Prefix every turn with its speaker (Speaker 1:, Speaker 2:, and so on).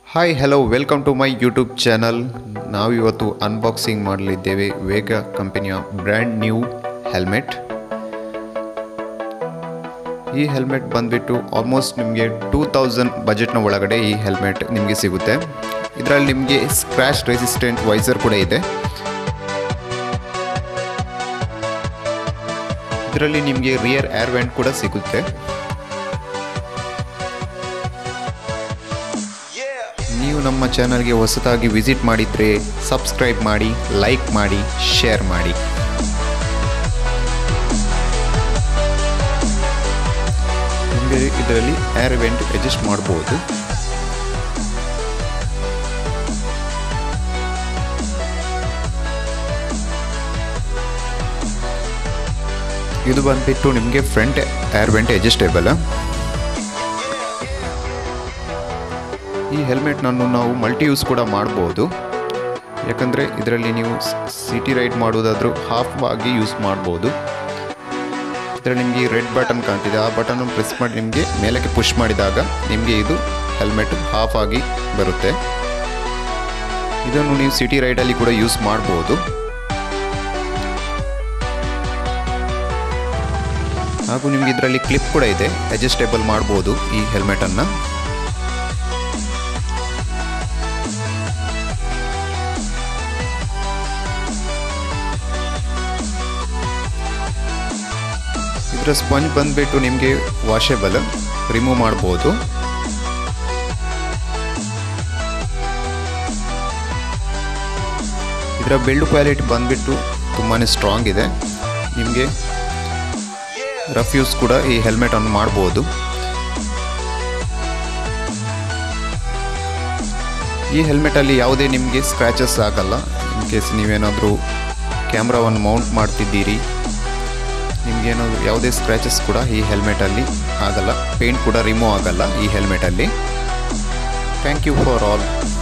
Speaker 1: Hi hello welcome to my YouTube channel. ನಾವು ಇವತ್ತು unboxing ಮಾಡಲಿದ್ದೇವೆ ವೇಗ ಕಂಪನಿಯ ಬ್ರ್ಯಾಂಡ್ ನ್ಯೂ ಹೆಲ್ಮೆಟ್. ಈ ಹೆಲ್ಮೆಟ್ ಬಂದುಬಿಟ್ಟು ಆಲ್ಮೋಸ್ಟ್ ನಿಮಗೆ 2000 ಬಜೆಟ್ನ ಒಳಗಡೆ ಈ ಹೆಲ್ಮೆಟ್ ನಿಮಗೆ ಸಿಗುತ್ತೆ. ಇದರಲ್ಲಿ ನಿಮಗೆ ಸ್ಕ್ರ್ಯಾಚ್ ರೆಸಿಸ್ಟೆಂಟ್ ವೈಸರ್ ಕೂಡ ಇದೆ. ಇದರಲ್ಲಿ ನಿಮಗೆ ರಿಯರ್ ಏರ್ ವೆಂಟ್ ಕೂಡ ಸಿಗುತ್ತೆ. ನೀವು ನಮ್ಮ ಚಾನಲ್ಗೆ ಹೊಸದಾಗಿ ವಿಸಿಟ್ ಮಾಡಿದರೆ ಸಬ್ಸ್ಕ್ರೈಬ್ ಮಾಡಿ, ಲೈಕ್ ಮಾಡಿ, ಶೇರ್ ಮಾಡಿ. ನಿಮಗೆ ಇದರಲ್ಲಿ ಏರ್ ವೆಂಟ್ ಅಡ್ಜಸ್ಟ್ ಮಾಡಬಹುದು. ಇದು ಬಂದ್ಬಿಟ್ಟು ನಿಮಗೆ ಫ್ರಂಟ್ ಏರ್ ವೆಂಟ್ ಅಡ್ಜಸ್ಟೇಬಲ್. ಈ ಹೆಲ್ಮೆಟ್ನನ್ನು ನಾವು ಮಲ್ಟಿ ಯೂಸ್ ಕೂಡ ಮಾಡ್ಬೋದು. ಯಾಕಂದರೆ ಇದರಲ್ಲಿ ನೀವು ಸಿಟಿ ರೈಡ್ ಮಾಡೋದಾದರೂ ಹಾಫ್ ಆಗಿ ಯೂಸ್ ಮಾಡ್ಬೋದು. ಇದರಲ್ಲಿ ನಿಮಗೆ ರೆಡ್ ಬಟನ್ ಕಾಣ್ತಿದೆ, ಆ ಬಟನ್ ಪ್ರೆಸ್ ಮಾಡಿ ನಿಮಗೆ ಮೇಲಕ್ಕೆ ಪುಷ್ ಮಾಡಿದಾಗ ನಿಮಗೆ ಇದು ಹೆಲ್ಮೆಟ್ ಹಾಫ್ ಆಗಿ ಬರುತ್ತೆ. ಇದನ್ನು ನೀವು ಸಿಟಿ ರೈಡಲ್ಲಿ ಕೂಡ ಯೂಸ್ ಮಾಡ್ಬೋದು. ಹಾಗೂ ನಿಮಗೆ ಇದರಲ್ಲಿ ಕ್ಲಿಪ್ ಕೂಡ ಇದೆ, ಅಡ್ಜಸ್ಟೇಬಲ್ ಮಾಡ್ಬೋದು ಈ ಹೆಲ್ಮೆಟನ್ನು. ಇದರ ಸ್ಪಂಜ್ ಬಂದುಬಿಟ್ಟು ನಿಮಗೆ ವಾಷೇಬಲ್, ರಿಮೂವ್ ಮಾಡ್ಬೋದು. ಇದರ ಬಿಲ್ಡ್ ಕ್ವಾಲಿಟಿ ಬಂದುಬಿಟ್ಟು ತುಂಬಾ ಸ್ಟ್ರಾಂಗ್ ಇದೆ. ನಿಮಗೆ ರಫ್ ಯೂಸ್ ಕೂಡ ಈ ಹೆಲ್ಮೆಟನ್ನು ಮಾಡ್ಬೋದು. ಈ ಹೆಲ್ಮೆಟಲ್ಲಿ ಯಾವುದೇ ನಿಮಗೆ ಸ್ಕ್ರ್ಯಾಚಸ್ ಆಗಲ್ಲ. ಇನ್ ಕೇಸ್ ನೀವೇನಾದರೂ ಕ್ಯಾಮ್ರಾವನ್ನು ಮೌಂಟ್ ಮಾಡ್ತಿದ್ದೀರಿ, ನಿಮಗೇನಾದರೂ ಯಾವುದೇ ಸ್ಕ್ರ್ಯಾಚಸ್ ಕೂಡ ಈ ಹೆಲ್ಮೆಟಲ್ಲಿ ಆಗಲ್ಲ. ಪೇಂಟ್ ಕೂಡ ರಿಮೂವ್ ಆಗಲ್ಲ ಈ ಹೆಲ್ಮೆಟಲ್ಲಿ. Thank you for all.